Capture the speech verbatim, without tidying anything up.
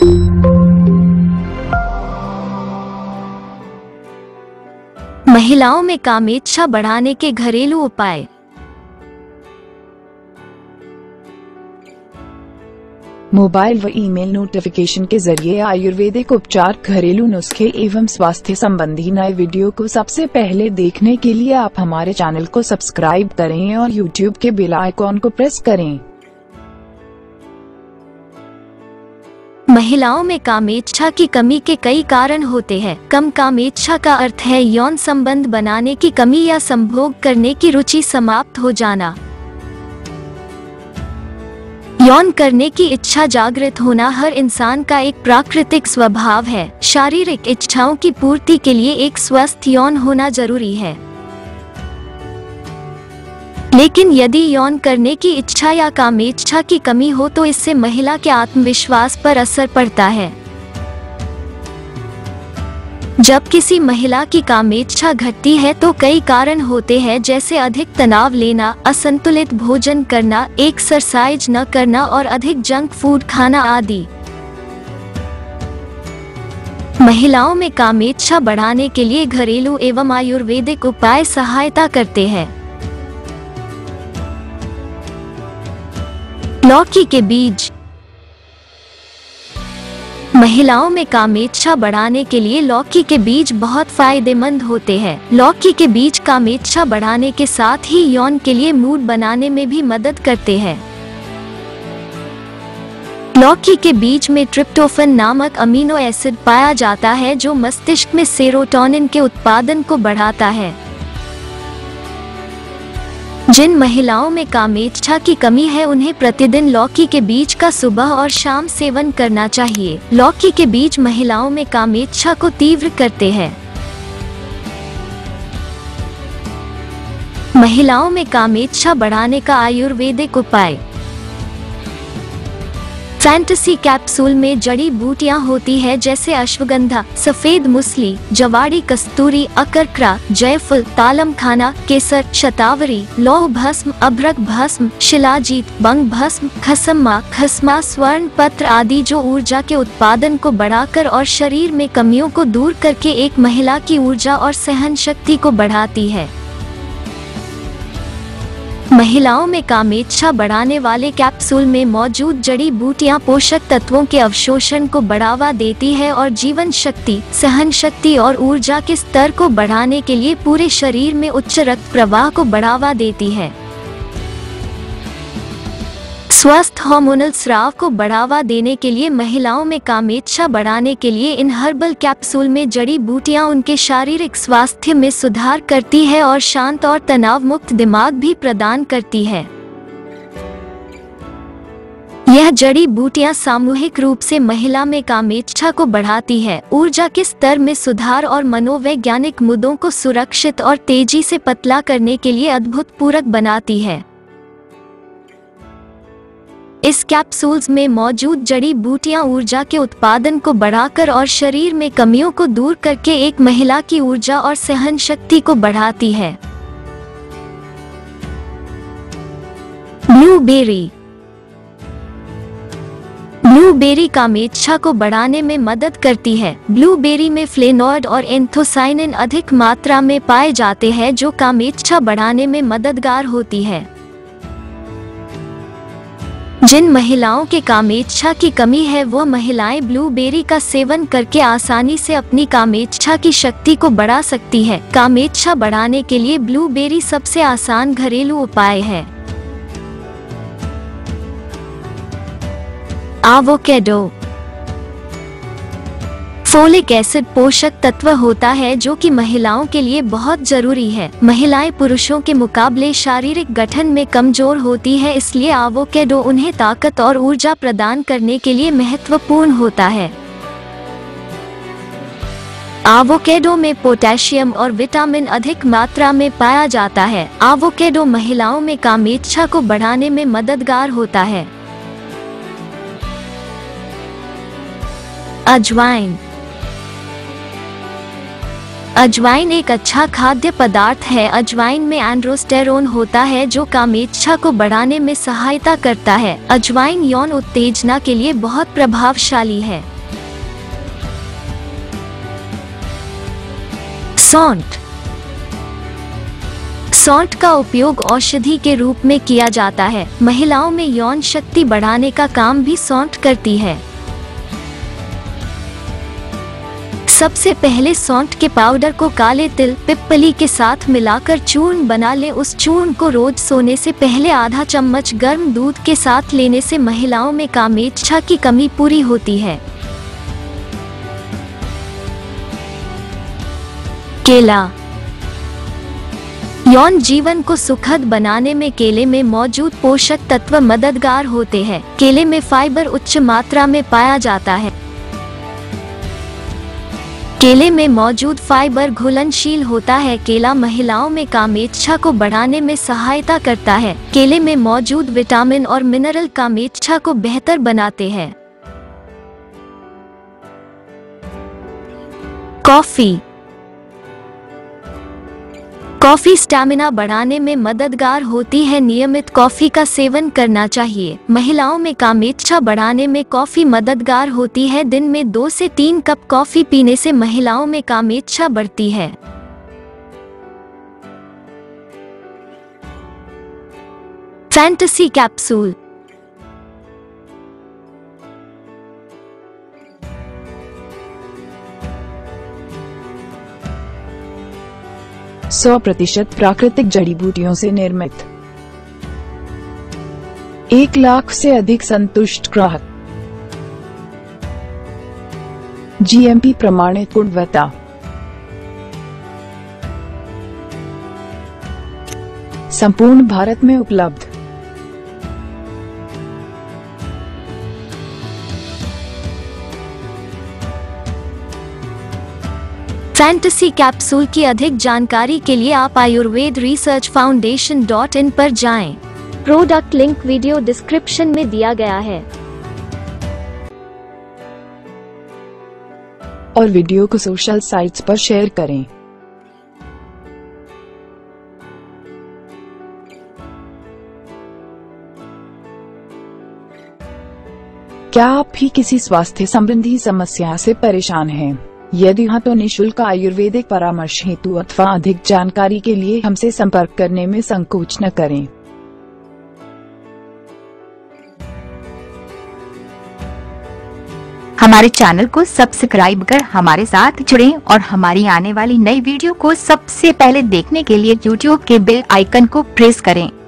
महिलाओं में कामेच्छा बढ़ाने के घरेलू उपाय। मोबाइल व ईमेल नोटिफिकेशन के जरिए आयुर्वेदिक उपचार, घरेलू नुस्खे एवं स्वास्थ्य संबंधी नए वीडियो को सबसे पहले देखने के लिए आप हमारे चैनल को सब्सक्राइब करें और यूट्यूब के बेल आइकॉन को प्रेस करें। महिलाओं में कामेच्छा की कमी के कई कारण होते हैं। कम कामेच्छा का अर्थ है यौन संबंध बनाने की कमी या संभोग करने की रुचि समाप्त हो जाना। यौन करने की इच्छा जागृत होना हर इंसान का एक प्राकृतिक स्वभाव है। शारीरिक इच्छाओं की पूर्ति के लिए एक स्वस्थ यौन होना जरूरी है, लेकिन यदि यौन करने की इच्छा या कामेच्छा की कमी हो तो इससे महिला के आत्मविश्वास पर असर पड़ता है। जब किसी महिला की कामेच्छा घटती है तो कई कारण होते हैं, जैसे अधिक तनाव लेना, असंतुलित भोजन करना, एक्सरसाइज न करना और अधिक जंक फूड खाना आदि। महिलाओं में कामेच्छा बढ़ाने के लिए घरेलू एवं आयुर्वेदिक उपाय सहायता करते हैं। लौकी के बीज। महिलाओं में कामेच्छा बढ़ाने के लिए लौकी के बीज बहुत फायदेमंद होते हैं। लौकी के बीज कामेच्छा बढ़ाने के साथ ही यौन के लिए मूड बनाने में भी मदद करते हैं। लौकी के बीज में ट्रिप्टोफन नामक अमीनो एसिड पाया जाता है जो मस्तिष्क में सेरोटोनिन के उत्पादन को बढ़ाता है। जिन महिलाओं में कामेच्छा की कमी है उन्हें प्रतिदिन लौकी के बीज का सुबह और शाम सेवन करना चाहिए। लौकी के बीज महिलाओं में कामेच्छा को तीव्र करते हैं। महिलाओं में कामेच्छा बढ़ाने का आयुर्वेदिक उपाय। फैंटेसी कैप्सूल में जड़ी बूटियां होती है जैसे अश्वगंधा, सफेद मुसली, जवाड़ी, कस्तूरी, अकरकरा, जयफल, तालम खाना, केसर, शतावरी, लौह भस्म, अभ्रक भस्म, शिलाजीत, बंग भस्म, खसम्मा, खसमा, स्वर्ण पत्र आदि, जो ऊर्जा के उत्पादन को बढ़ाकर और शरीर में कमियों को दूर करके एक महिला की ऊर्जा और सहन शक्ति को बढ़ाती है। महिलाओं में कामेच्छा बढ़ाने वाले कैप्सूल में मौजूद जड़ी बूटियां पोषक तत्वों के अवशोषण को बढ़ावा देती है और जीवन शक्ति, सहन शक्ति और ऊर्जा के स्तर को बढ़ाने के लिए पूरे शरीर में उच्च रक्त प्रवाह को बढ़ावा देती है। स्वस्थ हार्मोनल स्राव को बढ़ावा देने के लिए महिलाओं में कामेच्छा बढ़ाने के लिए इन हर्बल कैप्सूल में जड़ी बूटियां उनके शारीरिक स्वास्थ्य में सुधार करती है और शांत और तनाव मुक्त दिमाग भी प्रदान करती है। यह जड़ी बूटियां सामूहिक रूप से महिला में कामेच्छा को बढ़ाती है, ऊर्जा के स्तर में सुधार और मनोवैज्ञानिक मुद्दों को सुरक्षित और तेजी से पतला करने के लिए अद्भुतपूर्वक बनाती है। इस कैप्सूल्स में मौजूद जड़ी बूटियां ऊर्जा के उत्पादन को बढ़ाकर और शरीर में कमियों को दूर करके एक महिला की ऊर्जा और सहन शक्ति को बढ़ाती है। ब्लूबेरी। ब्लूबेरी कामेच्छा को बढ़ाने में मदद करती है। ब्लूबेरी में फ्लेनॉइड और एंथोसाइनिन अधिक मात्रा में पाए जाते हैं जो कामेच्छा बढ़ाने में मददगार होती है। जिन महिलाओं के कामेच्छा की कमी है वह महिलाएं ब्लूबेरी का सेवन करके आसानी से अपनी कामेच्छा की शक्ति को बढ़ा सकती है। कामेच्छा बढ़ाने के लिए ब्लूबेरी सबसे आसान घरेलू उपाय है। एवोकेडो। फोलिक एसिड पोषक तत्व होता है जो कि महिलाओं के लिए बहुत जरूरी है। महिलाएं पुरुषों के मुकाबले शारीरिक गठन में कमजोर होती है, इसलिए एवोकेडो उन्हें ताकत और ऊर्जा प्रदान करने के लिए महत्वपूर्ण होता है। एवोकेडो में पोटेशियम और विटामिन अधिक मात्रा में पाया जाता है। एवोकेडो महिलाओं में कामेच्छा को बढ़ाने में मददगार होता है। अजवाइन। अजवाइन एक अच्छा खाद्य पदार्थ है। अजवाइन में एंड्रोस्टेरोन होता है जो कामेच्छा को बढ़ाने में सहायता करता है। अजवाइन यौन उत्तेजना के लिए बहुत प्रभावशाली है। सौंठ। सौंठ का उपयोग औषधि के रूप में किया जाता है। महिलाओं में यौन शक्ति बढ़ाने का काम भी सौंठ करती है। सबसे पहले सौंठ के पाउडर को काले तिल पिप्पली के साथ मिलाकर चूर्ण बना ले। उस चूर्ण को रोज सोने से पहले आधा चम्मच गर्म दूध के साथ लेने से महिलाओं में कामेच्छा की कमी पूरी होती है। केला। यौन जीवन को सुखद बनाने में केले में मौजूद पोषक तत्व मददगार होते हैं। केले में फाइबर उच्च मात्रा में पाया जाता है। केले में मौजूद फाइबर घुलनशील होता है। केला महिलाओं में कामेच्छा को बढ़ाने में सहायता करता है। केले में मौजूद विटामिन और मिनरल कामेच्छा को बेहतर बनाते हैं। कॉफी। कॉफी स्टैमिना बढ़ाने में मददगार होती है। नियमित कॉफी का सेवन करना चाहिए। महिलाओं में कामेच्छा बढ़ाने में कॉफी मददगार होती है। दिन में दो से तीन कप कॉफी पीने से महिलाओं में कामेच्छा बढ़ती है। Fantasy capsule. सौ प्रतिशत प्राकृतिक जड़ी बूटियों से निर्मित। एक लाख से अधिक संतुष्ट ग्राहक। जीएमपी प्रमाणित गुणवत्ता। संपूर्ण भारत में उपलब्ध। फैंटेसी कैप्सूल की अधिक जानकारी के लिए आप Ayurveda research foundation dot in पर जाएं। प्रोडक्ट लिंक वीडियो डिस्क्रिप्शन में दिया गया है। और वीडियो को सोशल साइट्स पर शेयर करें। क्या आप भी किसी स्वास्थ्य संबंधी समस्या से परेशान हैं? यदि हाँ तो निशुल्क आयुर्वेदिक परामर्श हेतु अथवा अधिक जानकारी के लिए हमसे संपर्क करने में संकोच न करें। हमारे चैनल को सब्सक्राइब कर हमारे साथ जुड़ें और हमारी आने वाली नई वीडियो को सबसे पहले देखने के लिए यूट्यूब के बेल आइकन को प्रेस करें।